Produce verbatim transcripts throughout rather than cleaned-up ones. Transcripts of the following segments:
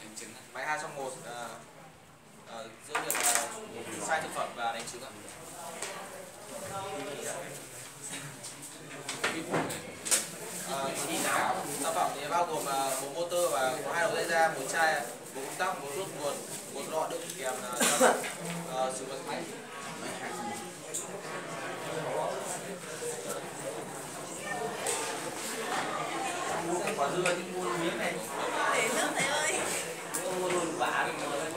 Máy hai trong một, uh, uh, giữa việc uh, sai thực phẩm và đánh trứng ạ. Uh, sản phẩm thì bao gồm uh, một motor và có hai đầu dây ra, một chai, một công tắc, một thuốc nguồn, một lọ đựng kèm uh, uh, sử dụng máy. Mua quả dưa chứ mua miếng này. Để nước thầy ơi. Mua luôn vả.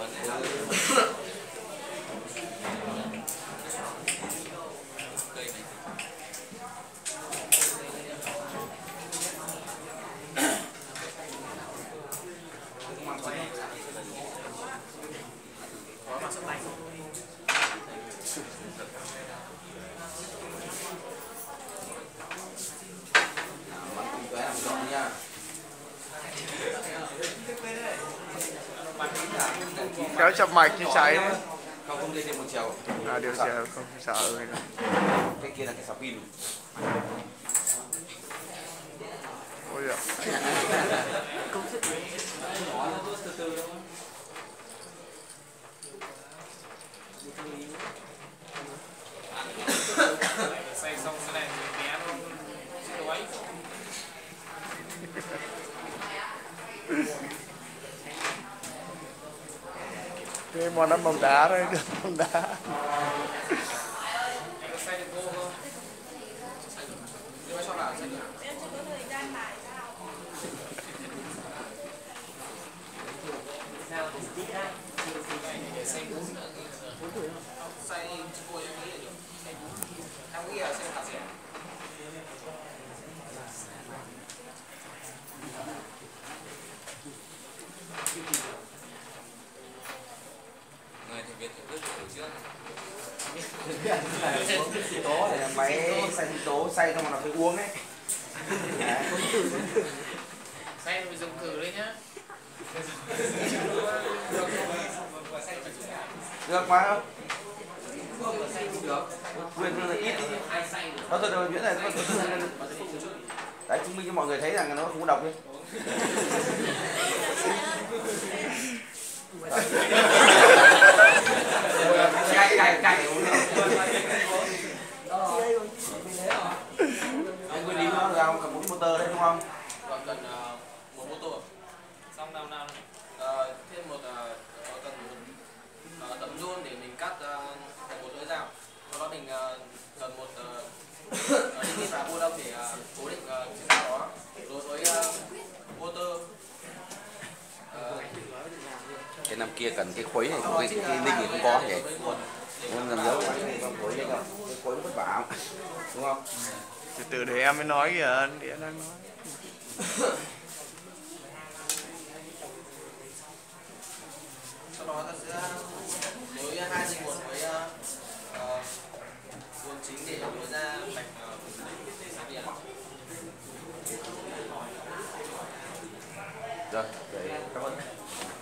Kéo chập mạch như cháy đấy. Không, không dây điện một chiều. À, điều chiều không sợ rồi. Cái kia là cái sạc pin. Ôi giời. Công thức nhỏ nó tốt từ từ thôi. Xây xong cái này thì bé luôn. Đói. Cái món ăn bóng đá đấy, được bóng đá. Em có xây được cô không? Nhưng mà cho là xây được. Em chưa có thời gian mài sao. Sao thì tí ra. Để xây bún nữa. bốn tuổi không? Xây chứ cô em nghĩ là được. Xây bún. Em nghĩ là xây thả rẻ. Người thì biết biết từ trước. Sinh tố là máy xay sinh tố, xay xong rồi nó phải uống ấy. Xay rồi dùng cử đấy nhá. Được mà không? Được. Quyền là ít đi. Đó thôi rồi miễn là nó đấy chứng minh cho mọi người thấy rằng nó không có độc đi. Cày cày cày uống được. Anh quên đi nó ra không cần bốn motor đấy đúng không? Còn cần uh, một motor. Xong nào nào. Uh, thêm một uh, cần một uh, tấm nhôm để mình cắt uh, thành một lưỡi dao. Sau đó mình uh, cần một uh, đinh và bô đông để uh, cố định uh, chiếc dao đó. Đối với uh, motor uh, cái năm kia cần cái khuấy này, cái, cái, cái ninh thì không có vậy. Nên làm dấu cái khuấy đấy không? Cái khuấy nó vất vả đúng không? Từ từ để em mới nói kìa, anh Địa đang nói. Sau đó ta sẽ nối hai dây nguồn với uh, nguồn chính để nối ra mạch sạc điện. Rồi, cảm ơn.